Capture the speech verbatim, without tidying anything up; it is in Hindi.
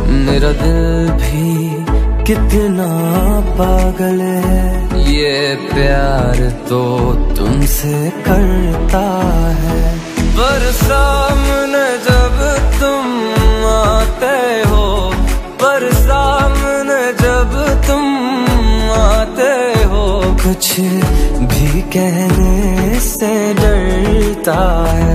मेरा दिल भी कितना पागल है, ये प्यार तो तुमसे करता है। पर सामने जब तुम आते हो, पर सामने जब तुम आते हो, कुछ भी कहने से डरता है।